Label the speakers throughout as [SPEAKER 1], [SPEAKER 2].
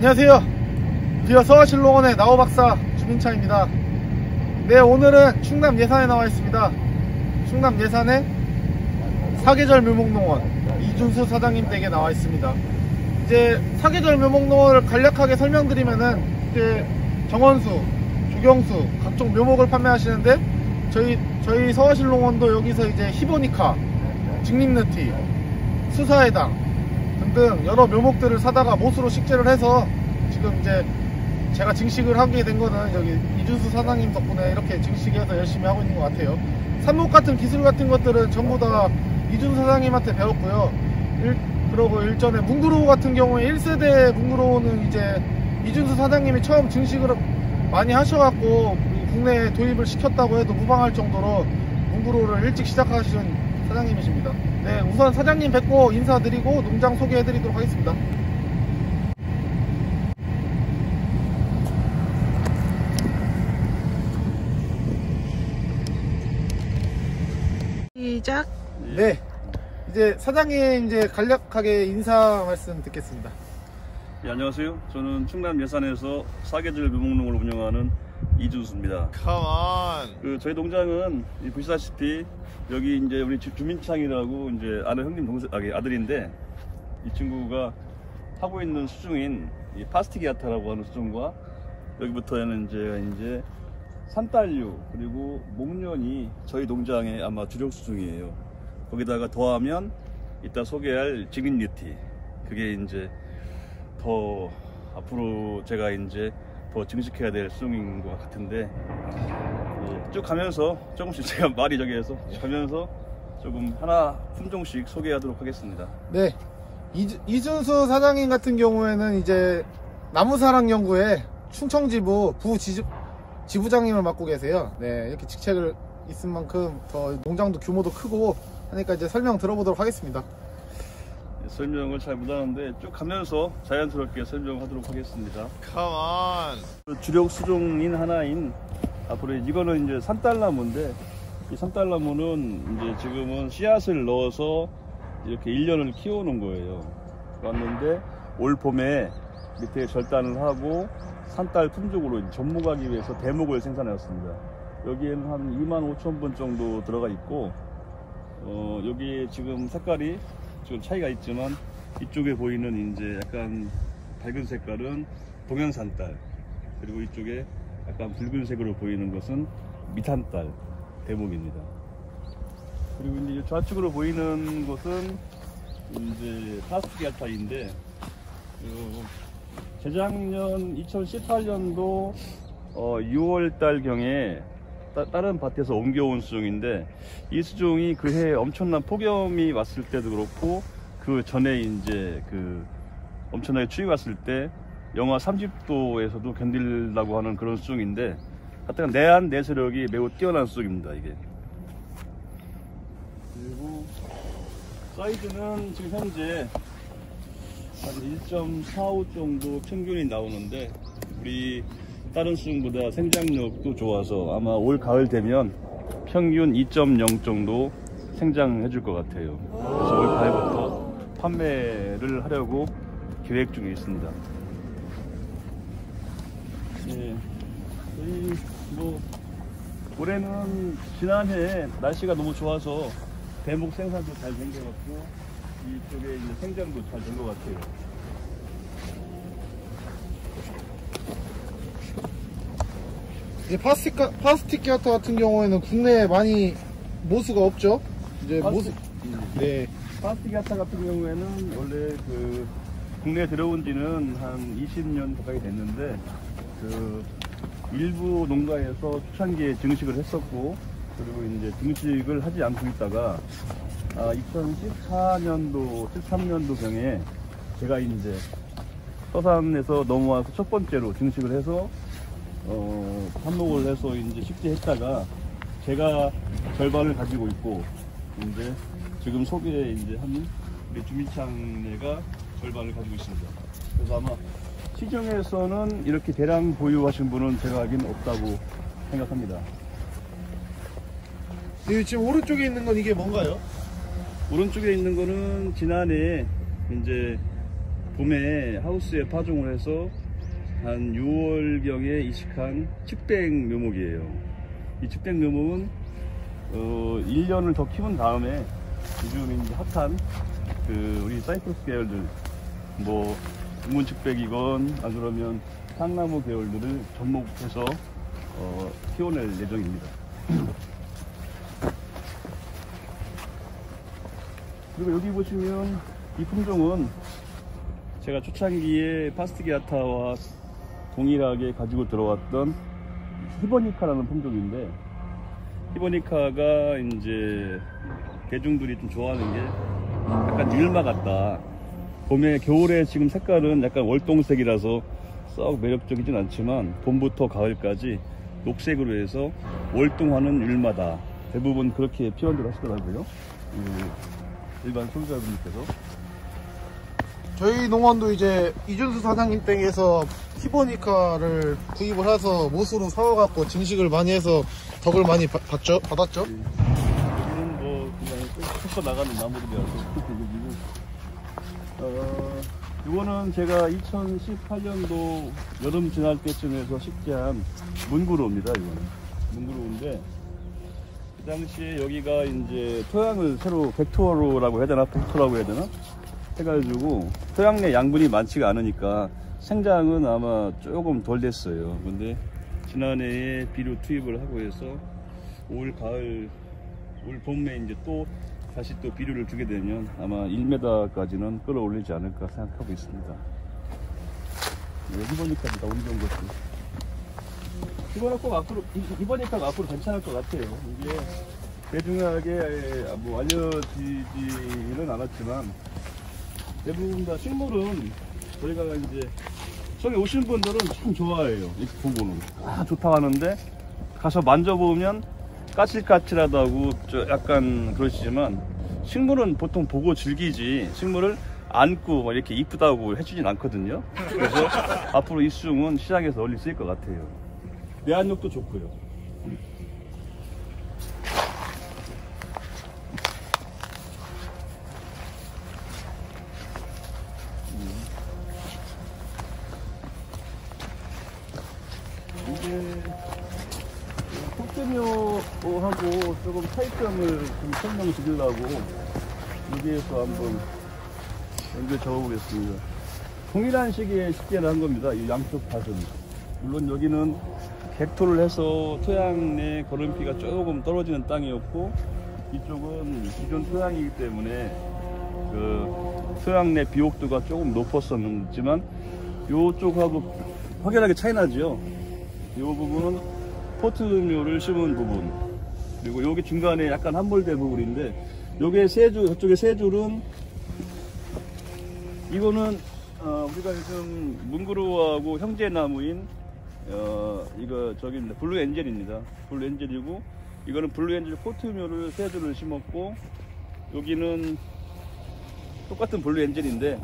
[SPEAKER 1] 안녕하세요. 드디어 서울신농원의 나호박사 주민창입니다. 네, 오늘은 충남 예산에 나와 있습니다. 충남 예산의 사계절 묘목농원 이준수 사장님 댁에 나와 있습니다. 이제 사계절 묘목농원을 간략하게 설명드리면은 이제 정원수, 조경수, 각종 묘목을 판매하시는데 저희 서울신농원도 여기서 이제 히보니카, 직립느티, 수사해당 등등 여러 묘목들을 사다가 못으로 식재를 해서 지금 이제 제가 증식을 하게 된 거는 여기 이준수 사장님 덕분에 이렇게 증식해서 열심히 하고 있는 것 같아요. 삽목 같은 기술 같은 것들은 전부 다 이준수 사장님한테 배웠고요. 그리고 일전에 뭉그로우 같은 경우에 1세대 뭉그로우는 이제 이준수 사장님이 처음 증식을 많이 하셔갖고 국내에 도입을 시켰다고 해도 무방할 정도로 뭉그로우를 일찍 시작하신 사장님이십니다. 네, 우선 사장님 뵙고 인사드리고 농장 소개해드리도록 하겠습니다.
[SPEAKER 2] 시작.
[SPEAKER 1] 네, 이제 사장님 이제 간략하게 인사 말씀 듣겠습니다.
[SPEAKER 3] 네, 안녕하세요. 저는 충남 예산에서 사계절 묘목농을 운영하는 이준수입니다. 저희 농장은 보시다시피 여기 이제 우리 주민창이라고 이제 아는 형님 아들인데, 이 친구가 하고 있는 수중인 이 파스티기아타라고 하는 수중과 여기부터는 이제 산딸류 그리고 목련이 저희 농장의 아마 주력 수중이에요. 거기다가 더하면 이따 소개할 직립니티, 그게 이제 더 앞으로 제가 이제 더 증식해야 될 수중인 것 같은데, 쭉 가면서 조금씩 제가 말이 저기 해서 가면서 조금 하나 품종씩 소개하도록 하겠습니다.
[SPEAKER 1] 네, 이준수 사장님 같은 경우에는 이제 나무사랑연구회 충청지부 지부장님을 맡고 계세요. 네, 이렇게 직책을 있은 만큼 더 농장도 규모도 크고 하니까 이제 설명 들어보도록 하겠습니다.
[SPEAKER 3] 설명을 잘 못하는데 쭉 가면서 자연스럽게 설명하도록 하겠습니다. 주력 수종인 하나인 앞으로 이거는 이제 산딸나무인데, 이 산딸나무는 이제 지금은 씨앗을 넣어서 이렇게 1년을 키우는 거예요. 왔는데 올 봄에 밑에 절단을 하고 산딸 품종으로 접목하기 위해서 대목을 생산하였습니다. 여기에는 한 25,000번 정도 들어가 있고, 여기 지금 색깔이 좀 차이가 있지만 이쪽에 보이는 이제 약간 밝은 색깔은 동양산딸, 그리고 이쪽에 약간 붉은색으로 보이는 것은 미탄딸 대목입니다. 그리고 이제 좌측으로 보이는 것은 이제 파스티기아타인데, 재작년 2018년도 6월달 경에 다른 밭에서 옮겨온 수종인데, 이 수종이 그해 엄청난 폭염이 왔을 때도 그렇고 그 전에 이제 엄청나게 추위 왔을 때 영하 30도에서도 견딜라고 하는 그런 수종인데, 하여튼 내한 내수력이 매우 뛰어난 수종입니다, 이게. 그리고 사이즈는 지금 현재 한 1.45 정도 평균이 나오는데, 우리 다른 수종보다 생장력도 좋아서 아마 올 가을 되면 평균 2.0 정도 생장해 줄 것 같아요. 그래서 올 가을부터 판매를 하려고 계획 중에 있습니다. 네, 저희 올해는 지난해 날씨가 너무 좋아서 대목 생산도 잘 된 것 같고, 이쪽에 이제 생장도 잘 된 것 같아요.
[SPEAKER 1] 이제 파스티키아타 같은 경우에는 국내에 많이 모수가 없죠. 이제 네.
[SPEAKER 3] 파스티기아타 같은 경우에는 원래 국내에 들어온 지는 한 20년 가까이 됐는데, 일부 농가에서 초창기에 증식을 했었고, 그리고 이제 증식을 하지 않고 있다가 2014년도, 13년도 경에 제가 이제 서산에서 넘어와서 첫 번째로 증식을 해서 삽목을 해서 이제 식재했다가 제가 절반을 가지고 있고, 이제 지금 소개 이제 한 우리 주민창네가 절반을 가지고 있습니다. 그래서 아마 시중에서는 이렇게 대량 보유하신 분은 제가 알기는 없다고 생각합니다.
[SPEAKER 1] 지금 오른쪽에 있는 건 이게 뭔가요?
[SPEAKER 3] 오른쪽에 있는 거는 지난해 이제 봄에 하우스에 파종을 해서 한 6월경에 이식한 측백 묘목이에요. 이 측백 묘목은 1년을 더 키운 다음에 요즘 이제 핫한 우리 사이프러스 계열들, 뭐 문측백이건 안 그러면 향나무 계열들을 접목해서 키워낼 예정입니다. 그리고 여기 보시면 이 품종은 제가 초창기에 파스티기아타와 동일하게 가지고 들어왔던 히보니카라는 품종인데, 히보니카가 이제 대중들이 좀 좋아하는 게 약간 율마 같다. 겨울에 지금 색깔은 약간 월동색이라서 썩 매력적이진 않지만 봄부터 가을까지 녹색으로 해서 월동하는 율마다. 대부분 그렇게 표현들 하시더라고요. 일반 소비자분들께서.
[SPEAKER 1] 저희 농원도 이제 이준수 사장님 댁에서 히보니카를 구입을 해서 못으로 사와갖고 증식을 많이 해서 덕을 많이 받았죠?
[SPEAKER 3] 여기는 뭐 그냥 섞어 나가는 나무들이라서. 이거는 제가 2018년도 여름 지날 때쯤 해서 식재한 문구로입니다. 이거는 문구로인데, 그 당시에 여기가 이제 토양을 새로 벡토라고 해야 되나, 벡토라고 해야 되나 해가지고 토양 내 양분이 많지가 않으니까 생장은 아마 조금 덜 됐어요. 근데 지난해에 비료 투입을 하고 해서 올 봄에 이제 또 다시 또 비료를 주게 되면 아마 1m까지는 끌어올리지 않을까 생각하고 있습니다. 히보니카보다 옮겨온 것도. 히보니카가 앞으로 괜찮을 것 같아요. 이게 대중하게 뭐 알려지지는 않았지만 대부분 다 식물은 저희가 이제 저기 오신 분들은 참 좋아해요. 이 보고는 좋다고 하는데 가서 만져보면 까칠까칠하다고 약간 그러시지만, 식물은 보통 보고 즐기지 식물을 안고 막 이렇게 이쁘다고 해주진 않거든요. 그래서 앞으로 이 수종은 시장에서 널리 쓰일 것 같아요. 내한력도 좋고요. 이게 포트묘하고 조금 차이점을 좀 설명드리려고 여기에서 한번 연결 적어보겠습니다. 동일한 시기에 식재를 한 겁니다. 이 양쪽 밭은. 물론 여기는 벡토를 해서 토양 내 거름피가 조금 떨어지는 땅이었고, 이쪽은 기존 토양이기 때문에 토양 내 비옥도가 조금 높았었지만 이쪽하고 확연하게 차이 나죠. 이 부분은 포트묘를 심은 부분, 그리고 여기 중간에 약간 함몰된 부분인데, 요게 세 줄, 저쪽에 세 줄은 이거는 우리가 요즘 문구루하고 형제나무인 이거 저기입니다. 블루엔젤입니다. 블루엔젤이고, 이거는 블루엔젤 포트묘를 세 줄을 심었고, 여기는 똑같은 블루엔젤인데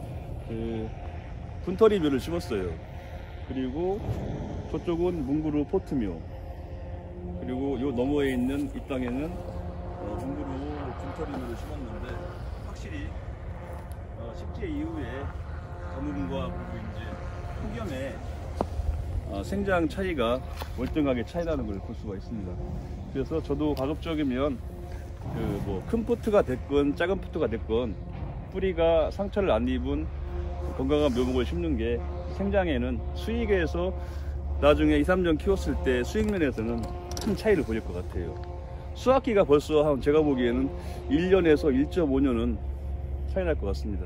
[SPEAKER 3] 분터리묘를 심었어요. 그리고 저쪽은 문구루 포트묘, 그리고 요 너머에 있는 이 땅에는 문구루 분터리묘를 심었는데, 확실히 식재 이후에 가뭄과 그리고 이제 폭염에 생장 차이가 월등하게 차이나는 걸 볼 수가 있습니다. 그래서 저도 가급적이면 뭐 큰 포트가 됐건 작은 포트가 됐건 뿌리가 상처를 안 입은 건강한 묘목을 심는 게 생장에는 수익에서 나중에 2, 3년 키웠을 때 수익면에서는 큰 차이를 보일 것 같아요. 수확기가 벌써 제가 보기에는 1년에서 1.5년은 차이 날 것 같습니다.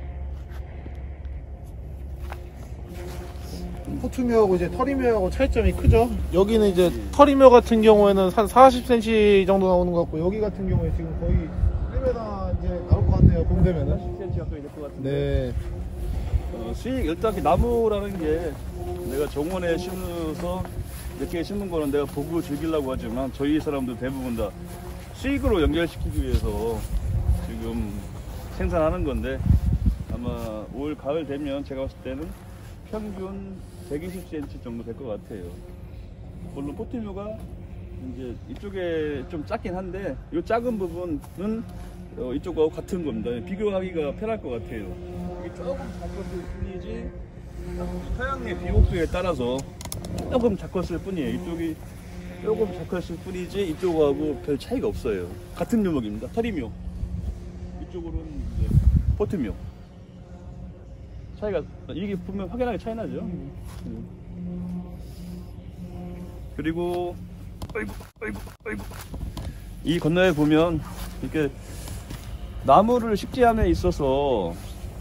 [SPEAKER 1] 포트묘하고 이제 터리묘하고 차이점이 크죠. 여기는 이제 터리묘 같은 경우에는 한 40cm 정도 나오는 것 같고, 여기 같은 경우에 지금 거의 1m 이제 나올 것 같네요. 봄 되면은
[SPEAKER 3] 10cm 가까이 될 것 같은데.
[SPEAKER 1] 네.
[SPEAKER 3] 수익, 일단 나무라는 게 내가 정원에 심어서 이렇게 심은 거는 내가 보고 즐기려고 하지만, 저희 사람들 대부분 다 수익으로 연결시키기 위해서 지금 생산하는 건데, 아마 올 가을 되면 제가 봤을 때는 평균 120cm 정도 될 것 같아요. 물론 포트묘가 이제 이쪽에 좀 작긴 한데, 이 작은 부분은 이쪽하고 같은 겁니다. 비교하기가 편할 것 같아요. 조금 작았을 뿐이지 서양의 비옥수에 따라서 조금 작았을 뿐이에요. 이쪽이 조금 작았을 뿐이지 이쪽하고 별 차이가 없어요. 같은 묘목입니다. 터리묘. 이쪽으로는 이제 포트묘. 차이가 이게 보면 확연하게 차이 나죠. 그리고 아이고 이 건너에 보면 이렇게 나무를 식재함에 있어서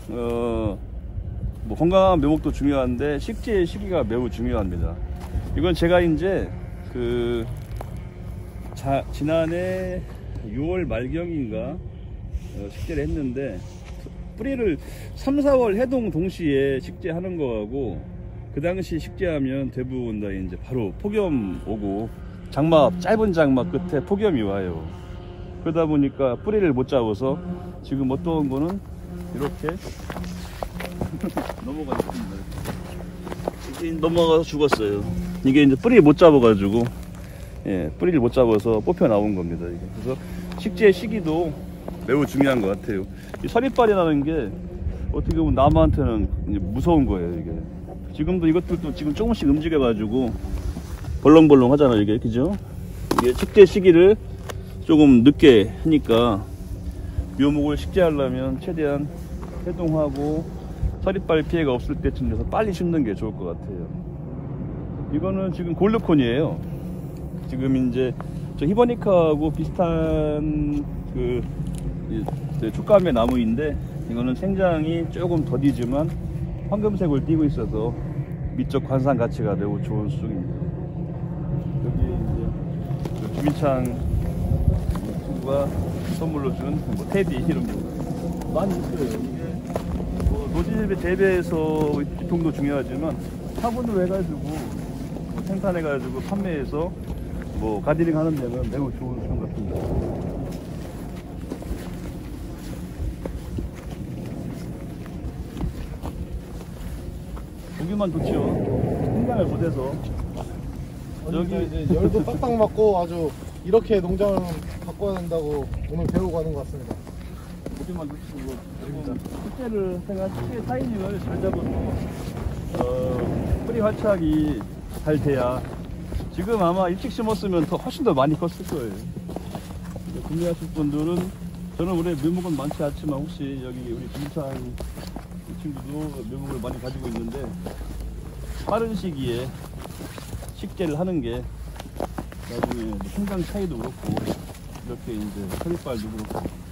[SPEAKER 3] 뭐 건강한 묘목도 중요한데 식재 시기가 매우 중요합니다. 이건 제가 이제 지난해 6월 말경인가 식재를 했는데 뿌리를 3, 4월 해동 동시에 식재하는 거하고 그 당시 식재하면 대부분 다 이제 바로 폭염 오고 장막 짧은 장막 끝에 폭염이 와요. 그러다 보니까 뿌리를 못 잡아서 지금 어떤 거는 이렇게 넘어갔습니다. 이게 넘어가서 죽었어요. 이게 이제 뿌리를 못 잡아가지고 뿌리를 못 잡아서 뽑혀 나온 겁니다. 이게. 그래서 식재 시기도 매우 중요한 것 같아요. 이 서리빨이라는 게 어떻게 보면 나무한테는 이제 무서운 거예요. 이게 지금도 이것들도 지금 조금씩 움직여가지고 벌렁벌렁 하잖아요. 이게 그죠? 이게 식재 시기를 조금 늦게 하니까 묘목을 식재하려면 최대한 해동하고 서리빨 피해가 없을 때쯤 돼서 빨리 심는 게 좋을 것 같아요. 이거는 지금 골드콘이에요. 지금 이제 저 히버니카하고 비슷한 촉감의 나무인데 이거는 생장이 조금 더디지만 황금색을 띠고 있어서 미적 관상 가치가 매우 좋은 수종입니다. 여기 이제 주민창 친구가 선물로 준 뭐 테디 이런 거 많이 있어요. 이게 뭐 노지재배 재배에서 유통도 중요하지만 화분으로 해가지고 뭐 생산해가지고 판매해서 뭐 가디닝 하는 데는 매우 좋은 수종 같습니다. 보기만 좋지요. 생각을 못해서
[SPEAKER 1] 여기 이제 열도 빡빡 맞고 아주 이렇게 농장을 바꿔야 된다고 오늘 배우고 가는 것 같습니다.
[SPEAKER 3] 보기만 좋지고 식재를 식재 타이밍을 잘 잡아서 뿌리 활착이 잘 돼야 지금 아마 일찍 심었으면 훨씬 더 많이 컸을 거예요. 구매하실 분들은 저는 올해 묘목은 많지 않지만 혹시 여기 우리 김찬 친구도 묘목을 많이 가지고 있는데 빠른 시기에 식재를 하는 게 나중에 성장 차이도 그렇고 이렇게 이제 서리빨도 그렇고